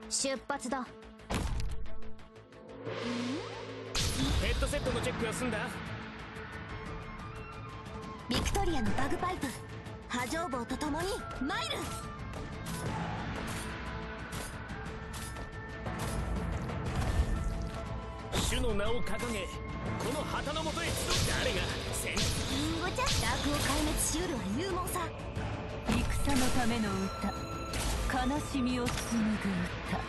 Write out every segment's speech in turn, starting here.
出発だ。 ヘッドセットのチェックは済んだ。 ビクトリアのバグパイプ波状棒とともにマイル。 主の名を掲げこの旗のもとへ集う。誰が戦ごちゃダークを壊滅しうるは勇猛さ。 戦のための歌、悲しみを紡ぐ歌。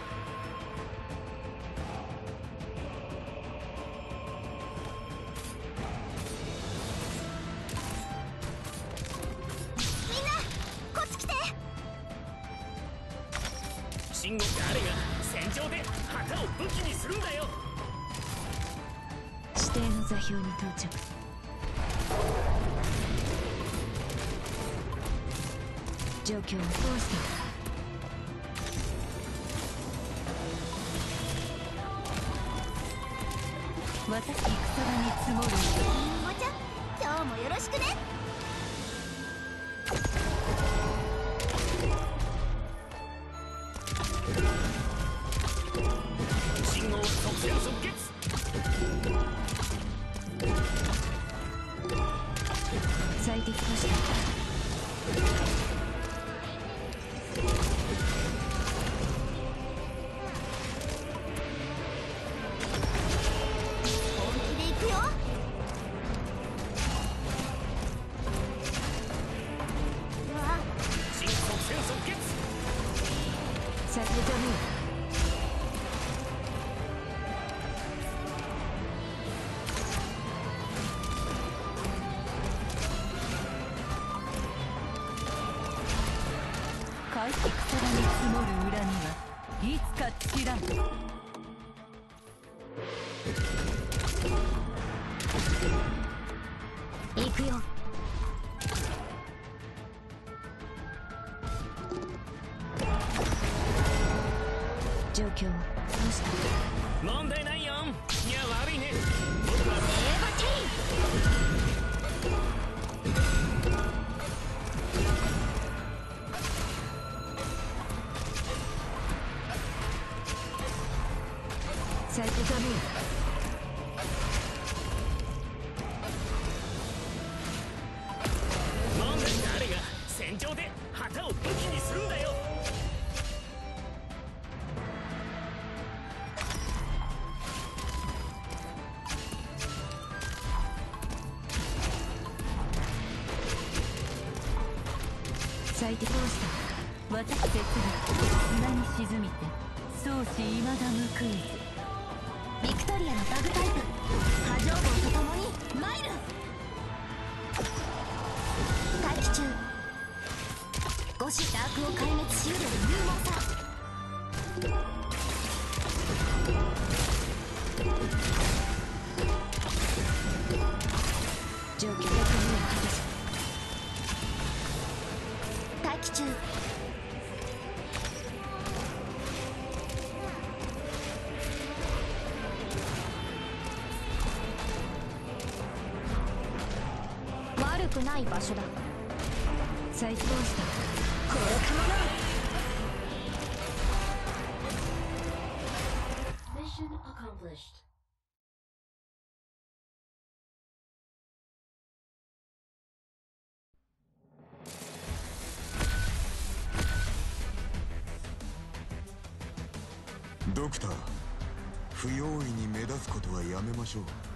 みんなこっち来て。 信号。誰が戦場で旗を武器にするんだよ。 指定の座標に到着。状況はどうした。私戦場に積もる。 ごちゃ今日もよろしくね。 信号即戦即決。 最適とした。戦場に積もる裏にはいつか散らん。 行くよ。 状況どうした。 問題ないよ。いや悪いね。僕は最高ダメよ。 なんで誰が戦場で旗を武器にするんだよ。 最適どうした。私設備砂に沈みて相思未だ報いず。 ビクトリアのバグタイプ波状棒とともにマイル。待機中。5子ダークを壊滅しうる勇猛さ。 状況役目を果たす。 待機中。悪くない場所だ。 最高した。 これかもな。 Mission accomplished. ドクター、不用意に目立つことはやめましょう。